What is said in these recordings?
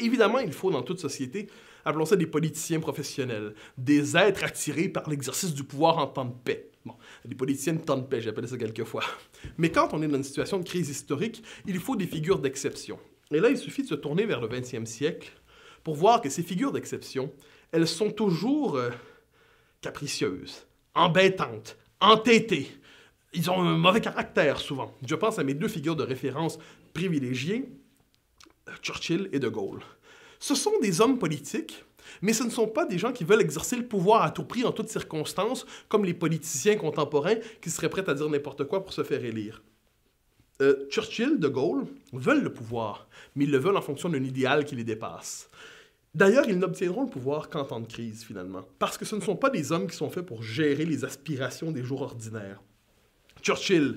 Évidemment, il faut dans toute société, appelons ça des politiciens professionnels, des êtres attirés par l'exercice du pouvoir en temps de paix. Bon, des politiciens de temps de paix, j'appelle ça quelquefois. Mais quand on est dans une situation de crise historique, il faut des figures d'exception. Et là, il suffit de se tourner vers le 20e siècle pour voir que ces figures d'exception, elles sont toujours capricieuses, embêtantes, entêtées. Ils ont un mauvais caractère, souvent. Je pense à mes deux figures de référence privilégiées, Churchill et De Gaulle. Ce sont des hommes politiques, mais ce ne sont pas des gens qui veulent exercer le pouvoir à tout prix en toutes circonstances, comme les politiciens contemporains qui seraient prêts à dire n'importe quoi pour se faire élire. Churchill, De Gaulle veulent le pouvoir, mais ils le veulent en fonction d'un idéal qui les dépasse. D'ailleurs, ils n'obtiendront le pouvoir qu'en temps de crise, finalement, parce que ce ne sont pas des hommes qui sont faits pour gérer les aspirations des jours ordinaires. Churchill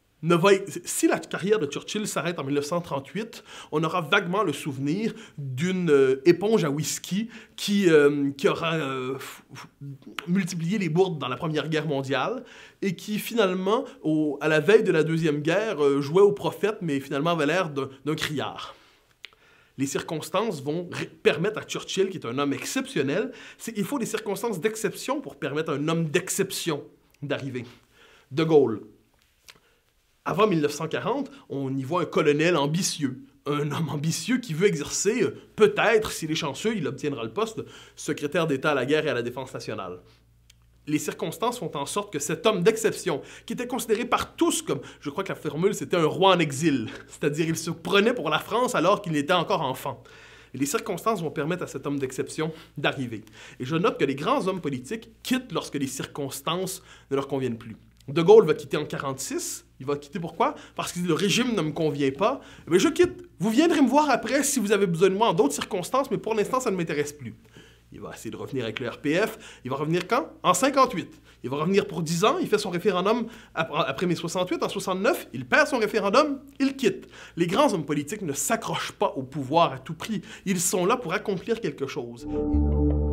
si la carrière de Churchill s'arrête en 1938, on aura vaguement le souvenir d'une éponge à whisky qui aura multiplié les bourdes dans la Première Guerre mondiale et qui finalement, à la veille de la Deuxième Guerre, jouait au prophète, mais finalement avait l'air d'un criard. Les circonstances vont permettre à Churchill, qui est un homme exceptionnel, il faut des circonstances d'exception pour permettre à un homme d'exception d'arriver. De Gaulle. Avant 1940, on y voit un colonel ambitieux, un homme ambitieux qui veut exercer, peut-être, s'il est chanceux, il obtiendra le poste de secrétaire d'État à la guerre et à la défense nationale. Les circonstances font en sorte que cet homme d'exception, qui était considéré par tous comme, je crois que la formule c'était un roi en exil, c'est-à-dire il se prenait pour la France alors qu'il était encore enfant. Et les circonstances vont permettre à cet homme d'exception d'arriver. Et je note que les grands hommes politiques quittent lorsque les circonstances ne leur conviennent plus. De Gaulle va quitter en 1946. Il va quitter pourquoi? Parce qu'il dit « le régime ne me convient pas. Mais je quitte. Vous viendrez me voir après si vous avez besoin de moi en d'autres circonstances, mais pour l'instant, ça ne m'intéresse plus. » Il va essayer de revenir avec le RPF. Il va revenir quand? En 1958. Il va revenir pour 10 ans. Il fait son référendum après mai 68. En 69, il perd son référendum. Il quitte. Les grands hommes politiques ne s'accrochent pas au pouvoir à tout prix. Ils sont là pour accomplir quelque chose.